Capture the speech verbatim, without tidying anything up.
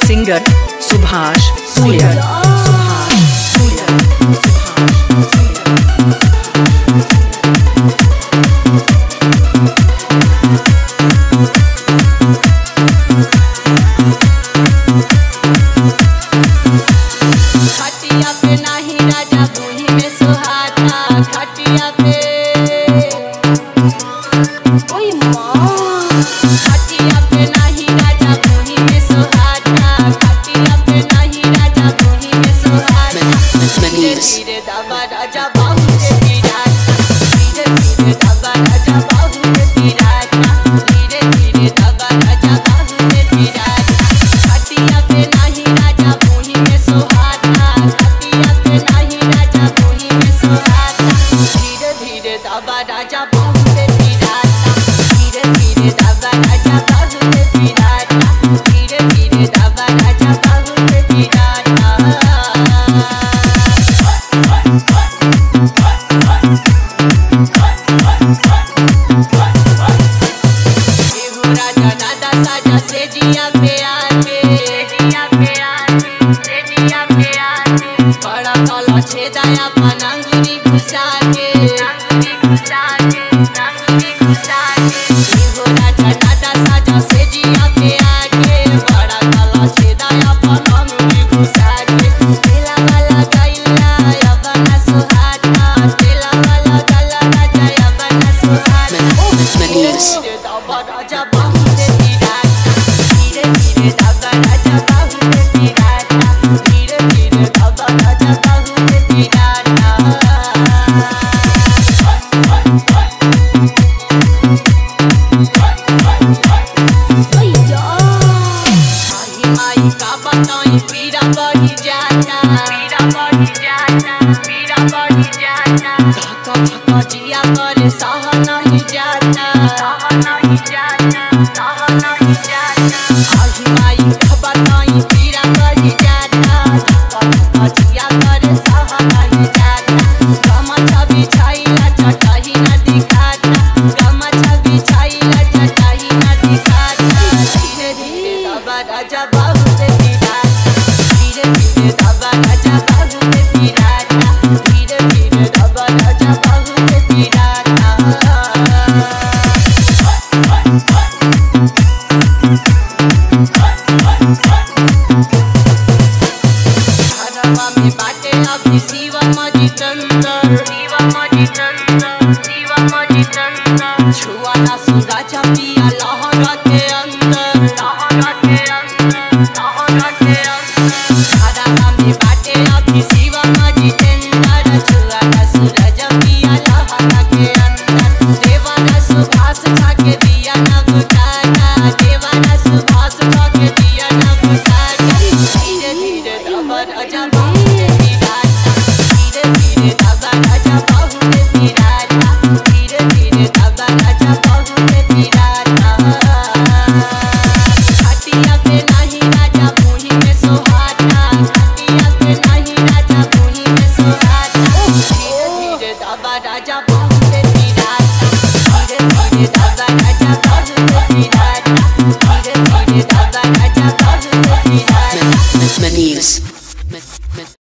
singer Subhash Surya Subhash Surya Subhash खटिया पे नाही राजा बूढ़ी में सुहाता खटिया पे ओए माँ खटिया पे नाही राजा बूढ़ी में सुहाता खटिया पे नाही राजा बूढ़ी में सुहाता धीरे धीरे दबा राजा बाहु से पिराता धीरे धीरे दबा राजा बाहु से पिराता धीरे धीरे दबा राजा बाहु से पिराता खटिया पे नाही राजा बूढ़ी में सुहाता खटिया पे नाही राजा बूढ़ी में सुहाता धीरे धीरे दबा राजा बाहु से पिराता धीरे धीरे दबा राजा बाहु से पिराता धीरे धीरे दबा राजा बाहु से पिराता राजा दादा साजा से जिया पे आके जिया पे आके से जिया पे आके बड़ा काला छेदाया पनांगुरी घुसा के नांगुरी घुसा के नांगुरी घुसा के हो राजा दादा साजा से जिया पे आके बड़ा काला छेदाया पनांगुरी घुसा के तेला वाला गैला या बना सुहाता तेला वाला गला राजा या बना सुहाता दबा राजा बाहु से पिराता धीरे धीरे दबा राजा बाहु से पिराता धीरे धीरे दबा राजा बाहु से पिराता माई का बताई पीरा बढ़ी जाता पीरा बढ़ी जाता पीरा बढ़ी जाता धक्का धक्का जिया करे सह नहीं जाता सह नहीं जाता सह नहीं जाता आही माई का बताई पीरा बढ़ी जाता धक्का धक्का जिया करे सह नहीं जाता गमछा बिछाइला चटाई न दिखाता गमछा बिछाइला चटाई न दिखाता धीरे धीरे दबा राजा बाहु से पिराता धीरे धीरे दबा राजा बाहु से पिराता धीरे धीरे दबा राजा बाहु से पिराता हरवा में बाटे अभी शिवा मजी चंदर शिवा मजी चंदर शिवा मजी चंदर छुआ ना सुगा चपिया लहरा के अंदर लहरा के अंदर लहरा के अंदर हरवा में बाटे अभी शिवा मजी चंदर छुआ ना सुगा चपिया लहरा के अंदर देवाना सुभाष छाके दिया ना बुझाना देवाना सुभाष छाके दिया ना बुझाना धीरे धीरे दबा राजा बाहु से पिराता धीरे धीरे दबा राजा बाहु से पिराता